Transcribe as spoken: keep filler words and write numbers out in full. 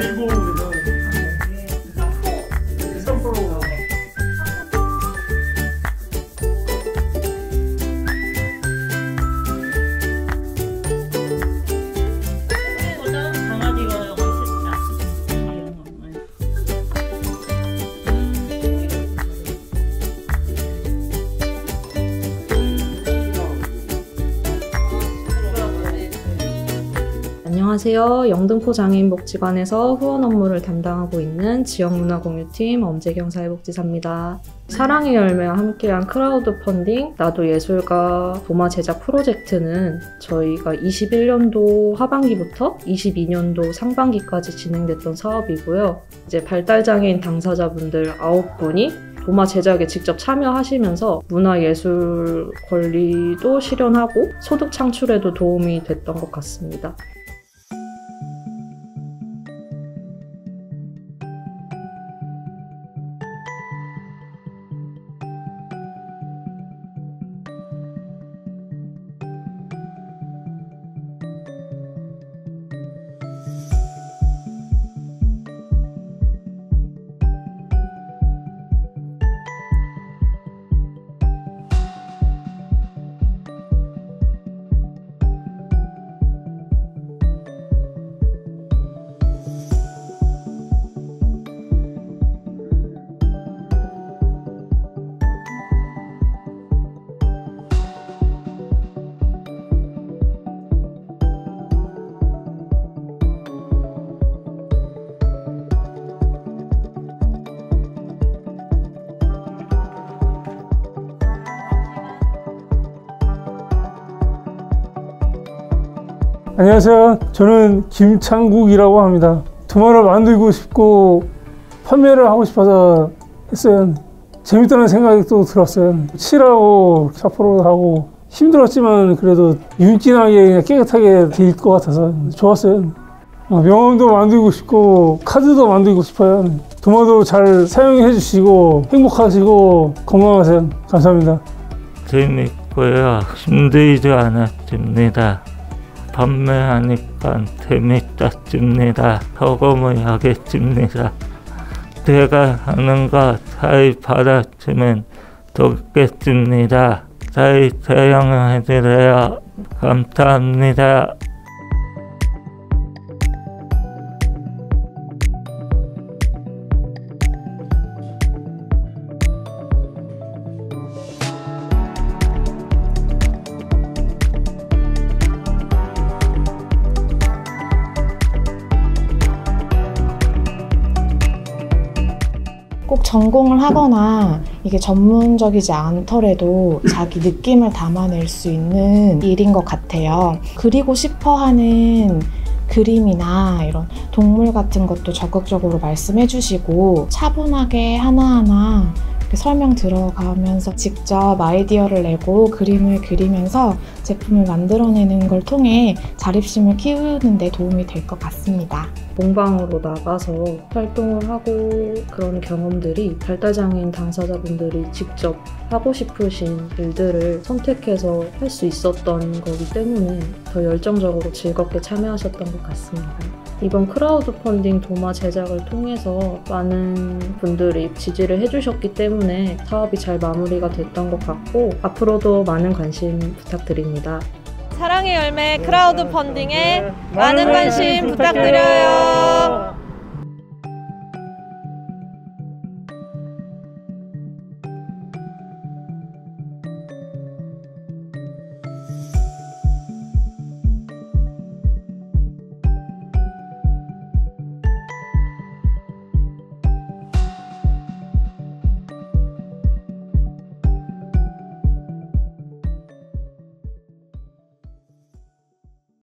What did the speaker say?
알고 삼 프로. 안녕하세요. 영등포 장애인복지관에서 후원 업무를 담당하고 있는 지역문화공유팀 엄재경 사회복지사입니다. 사랑의 열매와 함께한 크라우드 펀딩 나도 예술가 도마 제작 프로젝트는 저희가 이십일 년도 하반기부터 이십이 년도 상반기까지 진행됐던 사업이고요. 이제 발달장애인 당사자분들 아홉 분이 도마 제작에 직접 참여하시면서 문화예술 권리도 실현하고 소득 창출에도 도움이 됐던 것 같습니다. 안녕하세요. 저는 김창국이라고 합니다. 도마를 만들고 싶고 판매를 하고 싶어서 했어요. 재밌다는 생각이 또 들었어요. 칠하고 샤프로 하고 힘들었지만 그래도 윤진하게 깨끗하게 될 것 같아서 좋았어요. 명함도 만들고 싶고 카드도 만들고 싶어요. 도마도 잘 사용해 주시고 행복하시고 건강하세요. 감사합니다. 재밌고요. 힘들지 않았습니다. 판매하니까 재밌었습니다. 서금을 하겠습니다. 제가 하는 거 잘 받았으면 좋겠습니다. 잘 사용해주세요. 감사합니다. 꼭 전공을 하거나 이게 전문적이지 않더라도 자기 느낌을 담아낼 수 있는 일인 것 같아요. 그리고 싶어 하는 그림이나 이런 동물 같은 것도 적극적으로 말씀해 주시고 차분하게 하나하나 설명 들어가면서 직접 아이디어를 내고 그림을 그리면서 제품을 만들어내는 걸 통해 자립심을 키우는 데 도움이 될 것 같습니다. 공방으로 나가서 활동을 하고 그런 경험들이 발달장애인 당사자분들이 직접 하고 싶으신 일들을 선택해서 할 수 있었던 거기 때문에 더 열정적으로 즐겁게 참여하셨던 것 같습니다. 이번 크라우드 펀딩 도마 제작을 통해서 많은 분들이 지지를 해주셨기 때문에 사업이 잘 마무리가 됐던 것 같고 앞으로도 많은 관심 부탁드립니다. 사랑의 열매 크라우드 펀딩에 많은 관심 부탁드려요.